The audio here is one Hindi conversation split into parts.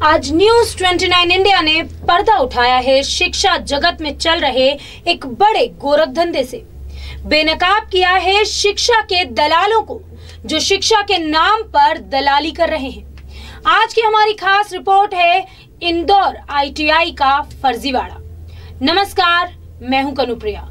आज न्यूज 29 इंडिया ने पर्दा उठाया है शिक्षा जगत में चल रहे एक बड़े गोरख धंधे से। बेनकाब किया है शिक्षा के दलालों को, जो शिक्षा के नाम पर दलाली कर रहे हैं। आज की हमारी खास रिपोर्ट है इंदौर ITI का फर्जीवाड़ा। नमस्कार, मैं हूं कनुप्रिया।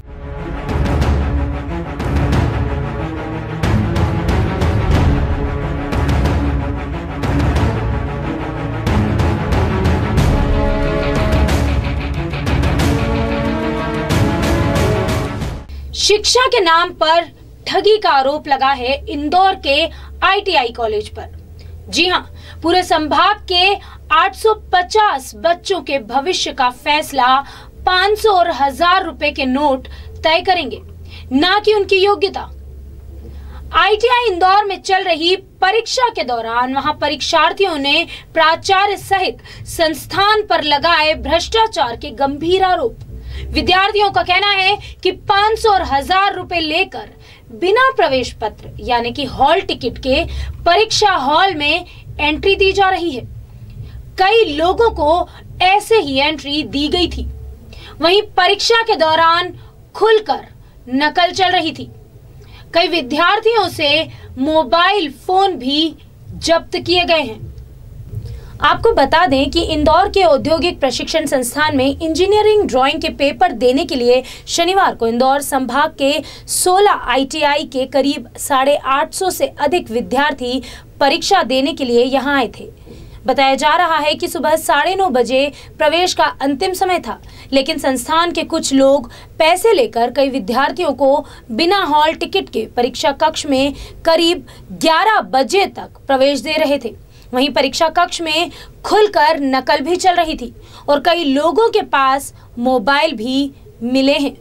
शिक्षा के नाम पर ठगी का आरोप लगा है इंदौर के ITI कॉलेज पर। जी हां, पूरे संभाग के 850 बच्चों के भविष्य का फैसला 500 और 1000 रुपए के नोट तय करेंगे, ना कि उनकी योग्यता। ITI इंदौर में चल रही परीक्षा के दौरान वहां परीक्षार्थियों ने प्राचार्य सहित संस्थान पर लगाए भ्रष्टाचार के गंभीर आरोप। विद्यार्थियों का कहना है कि 500 और 1000 रुपए लेकर बिना प्रवेश पत्र यानी कि हॉल टिकट के परीक्षा हॉल में एंट्री दी जा रही है। कई लोगों को ऐसे ही एंट्री दी गई थी। वहीं परीक्षा के दौरान खुलकर नकल चल रही थी। कई विद्यार्थियों से मोबाइल फोन भी जब्त किए गए हैं। आपको बता दें कि इंदौर के औद्योगिक प्रशिक्षण संस्थान में इंजीनियरिंग ड्राइंग के पेपर देने के लिए शनिवार को इंदौर संभाग के 16 ITI के करीब 850 से अधिक विद्यार्थी परीक्षा देने के लिए यहां आए थे। बताया जा रहा है कि सुबह 9:30 बजे प्रवेश का अंतिम समय था, लेकिन संस्थान के कुछ लोग पैसे लेकर कई विद्यार्थियों को बिना हॉल टिकट के परीक्षा कक्ष में करीब 11 बजे तक प्रवेश दे रहे थे। वहीं परीक्षा कक्ष में खुलकर नकल भी चल रही थी और कई लोगों के पास मोबाइल भी मिले हैं।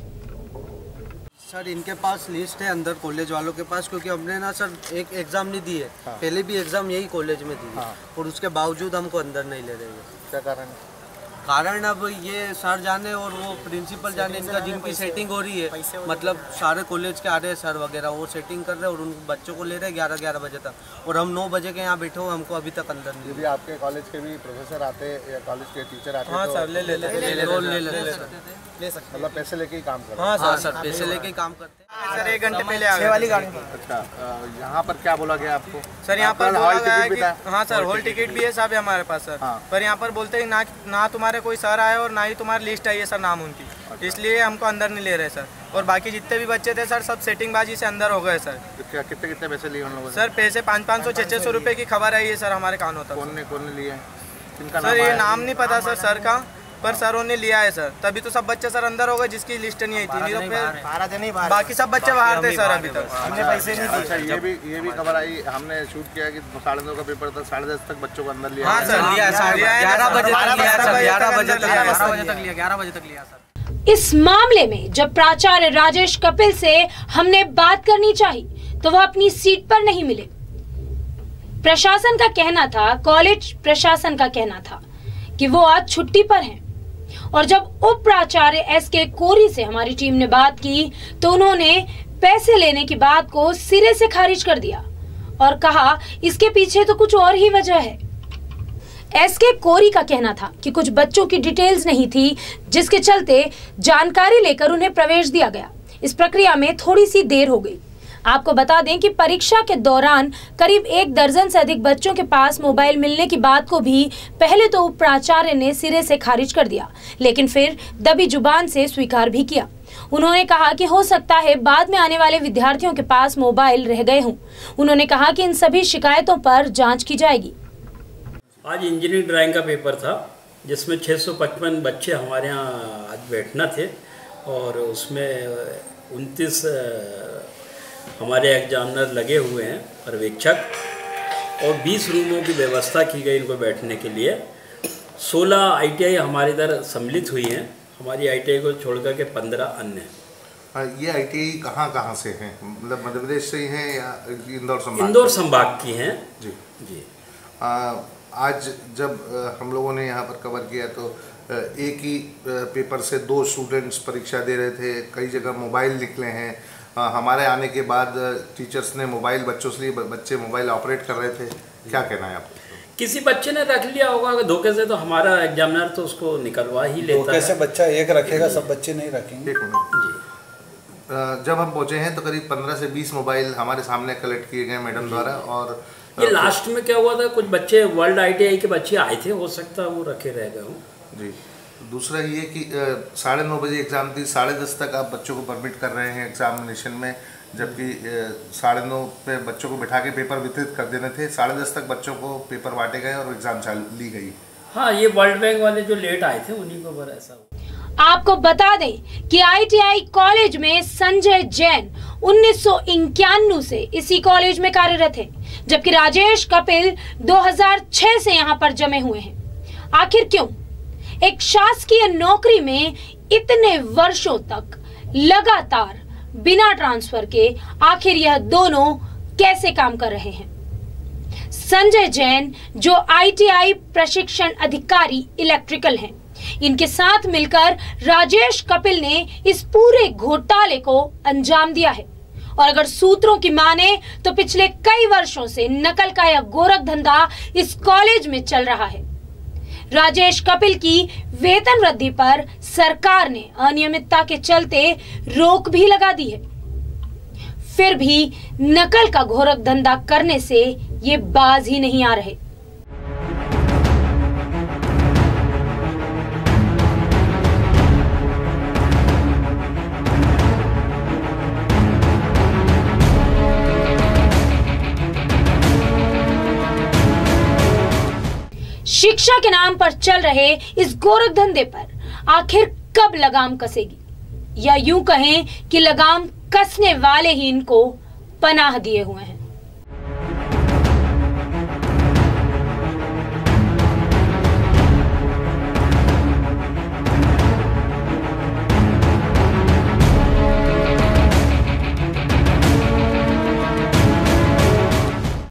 सर, इनके पास लिस्ट है अंदर कॉलेज वालों के पास, क्योंकि हमने ना सर एक एग्जाम नहीं दी है। हाँ। पहले भी एग्जाम यही कॉलेज में दी है। हाँ। और उसके बावजूद हमको अंदर नहीं ले रहे हैं। क्या कारण अब ये सर जाने और वो प्रिंसिपल जाने, इनका जिनकी सेटिंग हो रही है, मतलब सारे कॉलेज के आ रहे हैं सर वगैरह, वो सेटिंग कर रहे हैं और उन बच्चों को ले रहे हैं 11 बजे तक, और हम 9 बजे के यहाँ बैठे हुए, हमको अभी तक अंदर नहीं। भी आपके कॉलेज के भी प्रोफेसर आते हैं या कॉलेज के टीचर आते हैं? हाँ सर, ले सकते, मतलब पैसे लेके ही काम करते हैं? हाँ सर, पैसे लेके ही काम करते हैं। सर 1 घंटे पहले आ गए। अच्छा, यहाँ पर क्या बोला गया आपको? सर यहाँ पर बोला गया कि हाँ सर, हॉल टिकट भी है सब है हमारे पास सर। हाँ। पर यहाँ पर बोलते हैं ना तुम्हारे कोई सर आए और ना ही तुम्हारी लिस्ट आई है सर नाम उनकी। अच्छा। इसलिए हमको अंदर नहीं ले रहे सर। और बाकी जितने भी बच्चे थे सर, सब सेटिंगबाजी से अंदर हो गए सर। क्या कितने पैसे लिए उन लोगों ने? सर पैसे 500 600 रुपए की खबर आई है सर हमारे कानों तक। कौन ने लिए? सर ये नाम नहीं पता सर का, पर सरों ने लिया है सर। तभी तो सब बच्चे सर अंदर हो गए जिसकी लिस्ट नहीं आई थी। नहीं तो फिर बाकी सब बच्चे बाहर थे सर। अभी तक हमने पैसे नहीं दिए। अच्छा, ये भी खबर आई, हमने शूट किया कि 9:30 का पेपर था, 10:30 तक बच्चों को अंदर लिया। हाँ सर, लिया 11 बजे तक लिया सर। इस मामले में जब प्राचार्य राजेश कपिल से हमने बात करनी चाही तो वह अपनी सीट पर नहीं मिले। प्रशासन का कहना था, कॉलेज प्रशासन का कहना था कि वो आज छुट्टी पर हैं। और जब उप प्राचार्य SK कोरी से हमारी टीम ने बात की तो उन्होंने पैसे लेने की बात को सिरे से खारिज कर दिया और कहा इसके पीछे तो कुछ और ही वजह है। SK कोरी का कहना था कि कुछ बच्चों की डिटेल्स नहीं थी, जिसके चलते जानकारी लेकर उन्हें प्रवेश दिया गया। इस प्रक्रिया में थोड़ी सी देर हो गई। आपको बता दें कि परीक्षा के दौरान करीब 1 दर्जन से अधिक बच्चों के पास मोबाइल मिलने की बात को भी पहले तो प्राचार्य ने सिरे से खारिज कर दिया, लेकिन फिर दबी जुबान से स्वीकार भी किया। उन्होंने कहा कि हो सकता है बाद में आने वाले विद्यार्थियों के पास मोबाइल रह गए हों। उन्होंने कहा कि इन सभी शिकायतों पर जांच की जाएगी। आज इंजीनियरिंग ड्राइंग का पेपर था, जिसमें 655 बच्चे हमारे यहाँ आज बैठना थे, और उसमें 29 हमारे एग्जामिनर लगे हुए हैं, पर्यवेक्षक, और 20 रूमों की व्यवस्था की गई इनको बैठने के लिए। 16 ITI हमारे इधर सम्मिलित हुई हैं, हमारी ITI को छोड़कर के 15 अन्य। ये ITI कहाँ से हैं? मतलब मध्य प्रदेश से ही हैं या इंदौर संभाग? इंदौर संभाग की हैं जी। आज जब हम लोगों ने यहाँ पर कवर किया तो एक ही पेपर से 2 स्टूडेंट्स परीक्षा दे रहे थे, कई जगह मोबाइल निकले हैं। हमारे आने के बाद टीचर्स ने मोबाइल बच्चों से लिए, बच्चे मोबाइल ऑपरेट कर रहे थे। क्या कहना है आपको? किसी बच्चे ने रख लिया होगा अगर धोखे से, तो हमारा एग्जामिनर तो उसको निकलवा ही लेता है। धोखे से बच्चा एक रखेगा, सब बच्चे नहीं रखेंगे। जब हम पहुंचे हैं तो करीब 15 से 20 मोबाइल हमारे सामने कलेक्ट किए गए मैडम द्वारा। और ये लास्ट में क्या हुआ था, कुछ बच्चे वर्ल्ड ITI के बच्चे आए थे, हो सकता है वो रखे रह गए हों। जी, दूसरा ये कि 9:30 बजे एग्ज़ाम थी, 10:30 तक आप बच्चों को परमिट कर रहे हैं एग्जामिनेशन में, जबकि 9:30 पे बच्चों को बिठा के पेपर वितरित कर देने थे। 10:30 तक बच्चों को पेपर बांटे गए और एग्ज़ाम ली गई। हाँ, ये वर्ल्ड बैंक वाले जो लेट आए थे उन्हीं को बर ऐसा हुआ। आपको बता दें कि ITI कॉलेज में संजय जैन 1991 से इसी कॉलेज में कार्यरत है, जबकि राजेश कपिल 2006 से यहाँ पर जमे हुए हैं। आखिर क्यों एक शासकीय नौकरी में इतने वर्षों तक लगातार बिना ट्रांसफर के आखिर यह दोनों कैसे काम कर रहे हैं? संजय जैन जो ITI प्रशिक्षण अधिकारी इलेक्ट्रिकल हैं, इनके साथ मिलकर राजेश कपिल ने इस पूरे घोटाले को अंजाम दिया है। और अगर सूत्रों की माने तो पिछले कई वर्षों से नकल का यह गोरख धंधा इस कॉलेज में चल रहा है। राजेश कपिल की वेतन वृद्धि पर सरकार ने अनियमितता के चलते रोक भी लगा दी है, फिर भी नकल का घोरक धंधा करने से ये बाज ही नहीं आ रहे। शिक्षा के नाम पर चल रहे इस गोरख धंधे पर आखिर कब लगाम कसेगी, या यूं कहें कि लगाम कसने वाले ही इनको पनाह दिए हुए हैं।